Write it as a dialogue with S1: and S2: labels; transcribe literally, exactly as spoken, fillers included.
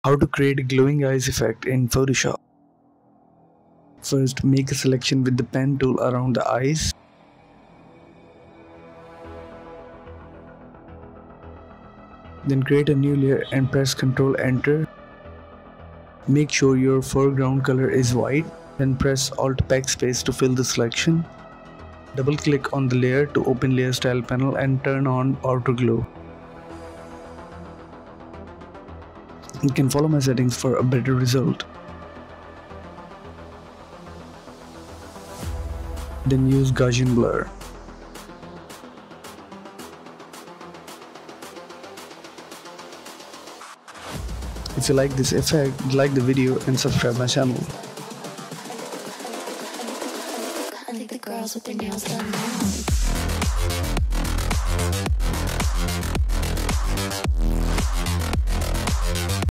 S1: How to create a glowing eyes effect in Photoshop. First, make a selection with the pen tool around the eyes. Then create a new layer and press control enter. Make sure your foreground color is white. Then press alt backspace to fill the selection. Double click on the layer to open layer style panel and turn on auto glow. You can follow my settings for a better result. Then use Gaussian blur. If you like this effect, like the video and subscribe my channel.
S2: I think the girls with their nails done now.